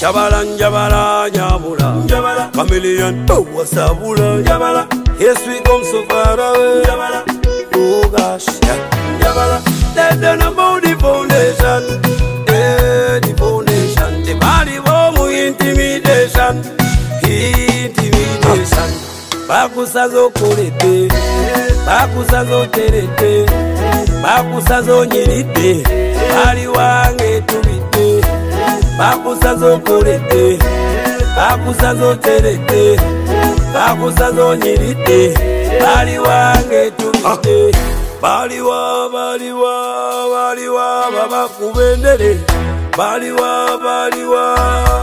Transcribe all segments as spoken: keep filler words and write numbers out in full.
Jabala, Jabala, Jabula, Jabala, Chameleone, oh, what's up, Jabala? Yes, we come so far away, Jabala. Oh gosh, Jabala, let them know about the foundation, yeah, the foundation. The Baliwa mu intimidation, intimidation. Bakusazo kurete, bakusazo terete, bakusazo nyirite, Baliwa ngetubite. Bakusazo kurete, bakusazo terete, bakusazo nyirite, Baliwa ngetubite. Baliwa, Baliwa, Baliwa, baba kubendere. Baliwa, Baliwa,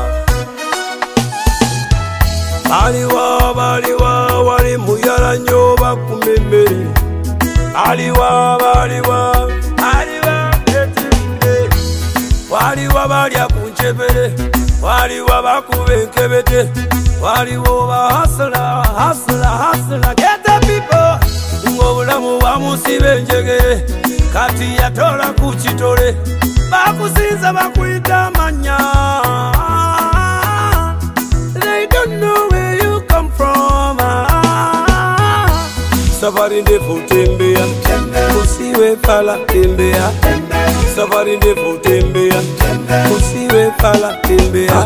Baliwa, Baliwa, wali muyala nyo bakumemere. Baliwa, Baliwa, Baliwa, etinde. Baliwa balya kunchebere, Baliwa bakubenkebete, Baliwa bahasla, hasla, hasla, get the people. Ngobulamu wa musibe njegere, kati yatola kuchitole, bakusinza bakuita manya. They don't know where you come from. Safari ndefu tembea, usiwe pala tembea. Safari ndefu tembea, usiwe pala tembea.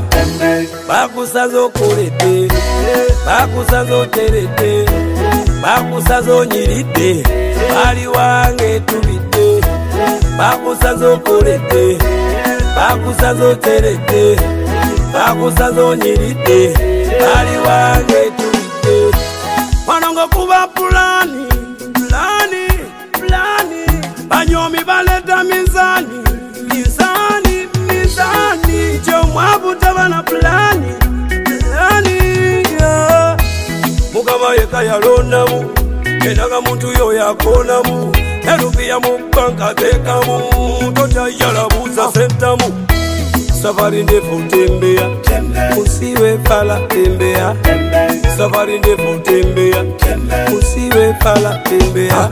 Bakusazo kurete, bakusazo terete, bakusazo nyirite, Baliwa ngetubite. Bakusazo kurete, bakusazo terete, bakusazo nyirite, Baliwa ngetubite. Manongo kuba plani, plani, plani. Banyomi baleta mizani, mizani, mizani. Chomwabu tabana plani, plani, yeah. Mukama yeka yalonamu, kenaga muntu yo yakonamu. Erupia mukanka tekamu, tocha yalabuza sentamu. Safari ndefu tembea, usiwe pala tembea. Safari ndefu tembea, usiwe pala tembea.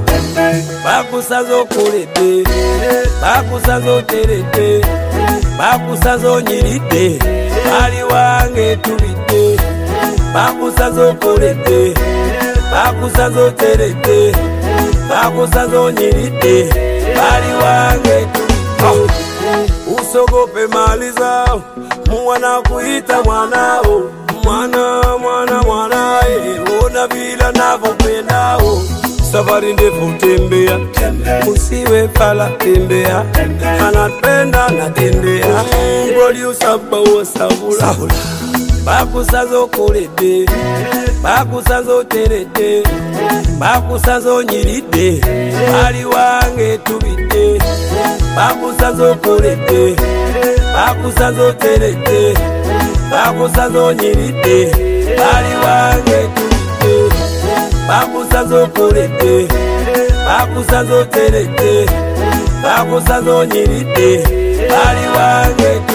Bakusazo kurete, bakusazo terete, bakusazo nyirite, Baliwa ngetubite. Bakusazo kurete, bakusazo terete, bakusazo nyirite, Baliwa ngetubite. Usogope mali zao, mwana kuita mwanao. Mwana, mwana, mwana, eh, ona vila navopendao. Safari ndefu tembea, usiwe pala tembea. Anapenda natembea, Producer Baur sabula. Bakusazo kurete, bakusazo terete, bakusazo nyirite, Baliwa ngetubite. Bakusazo kurete, bakusazo terete, bakusazo nyirite, Baliwa ngetubite. Bakusazo kurete, bakusazo terete, bakusazo nyirite, Baliwa ngetubite.